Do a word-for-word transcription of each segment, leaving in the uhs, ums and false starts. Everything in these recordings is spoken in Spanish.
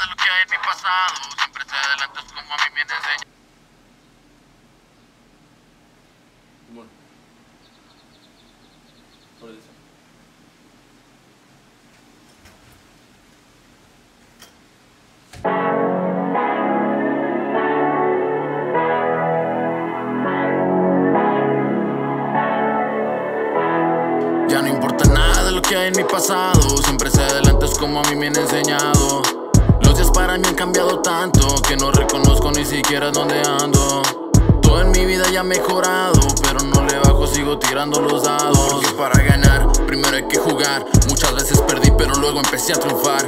de lo que hay en mi pasado. Siempre te adelantas como a mí me han enseñado. Bueno, por eso. Ya no importa nada de lo que hay en mi pasado. Siempre se adelantas como a mí me han enseñado. Los días para mí han cambiado tanto que no reconozco ni siquiera dónde ando. Todo en mi vida ya ha mejorado, pero no le bajo, sigo tirando los dados. Porque para ganar, primero hay que jugar. Muchas veces perdí, pero luego empecé a triunfar.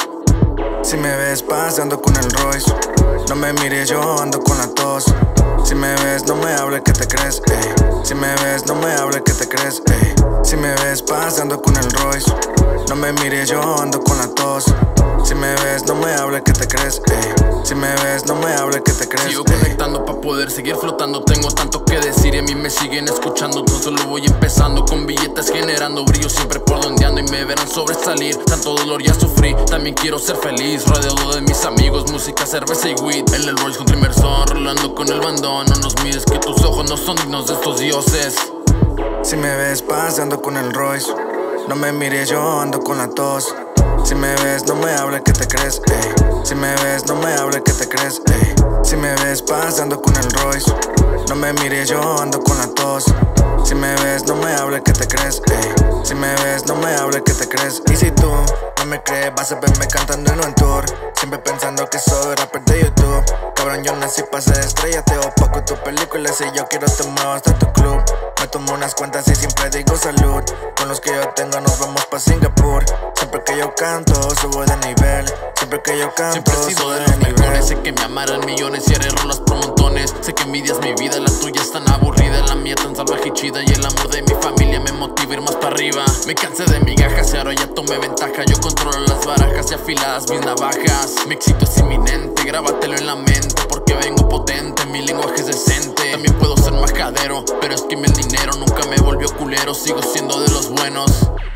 Si me ves pasando con el Royce, no me mires, yo ando con la tos. Si me ves, no me hables, que te crees, ey. Si me ves, no me hables, que te crees, ey. Si me ves pasando con el Royce, no me mires, yo ando con la tos. Si me ves, no me hables, que te crees, ey. Si me ves, no me hables, que te crees, Sigo ey. conectando pa' poder seguir flotando. Tengo tanto que decir y a mí me siguen escuchando. Tan solo voy empezando con billetes generando brillo siempre por donde ando y me verán sobresalir. Tanto dolor ya sufrí, también quiero ser feliz. Rodeado de mis amigos, música, cerveza y weed. En el Rolls contra inmersor, rolando con el bandón. No nos mires que tus ojos no son dignos de estos dioses. Si me ves pasando con el Royce, no me mires, yo ando con la tos. Si me ves, no me hables, que te crees, ey. Si me ves, no me hables, que te crees, ey. Si me ves pasando con el Royce, no me mires, yo ando con la tos. Si me ves, no me hables, que te crees, ey. Si me ves, no me hables, que te crees. Y si tú no me crees, vas a verme cantando en un tour. Siempre pensando que soy rapper de YouTube. Cabrón, yo nací pa' ser estrella, te opaco tu película. Si yo quiero te muevo hasta tu club. Me tomo unas cuentas y siempre digo salud. Con los que yo tengo nos vamos pa' Singapur. Siempre que yo canto, subo de nivel. Siempre que yo canto, Siempre he sido subo de de los nivel. mejores. Sé que me amarán millones y haré rolas por montones. Sé que envidias mi vida, la tuya es tan aburrida. La mía tan salvaje y chida. Y el amor de mi familia me motiva a ir más para arriba. Me cansé de migajas y ahora ya tomé ventaja. Yo controlo las barajas y afiladas mis navajas. Mi éxito es inminente, grábatelo en la mente. Porque vengo potente, mi lenguaje es decente. También puedo ser majadero, pero es que el dinero nunca me volvió culero. Sigo siendo de los buenos.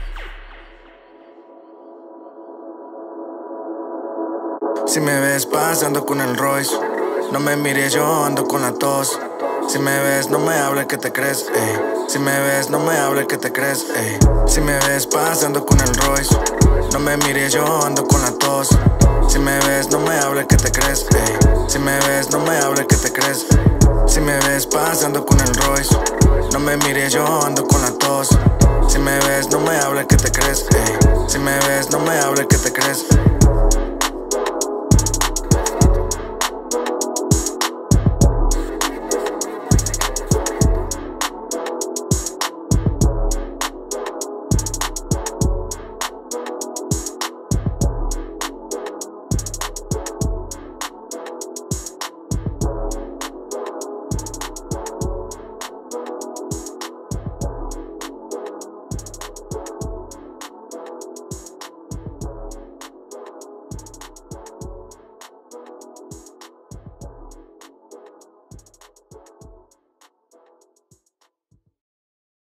Si me ves pasando con el Royce, no me mires, yo ando con la tos. Si me ves, no me hables, que te crees, ey. Si me ves, no me hables, que te crees, ey. Si me ves pasando con el Royce, no me mires, yo ando con la tos. Si me ves, no me hables, que te crees, ey. Si me ves, no me hables, que te crees. Si me ves pasando con el Royce, no me mires, yo ando con la tos. Si me ves, no me hables, que te crees, ey. Si me ves, no me hables, que te crees.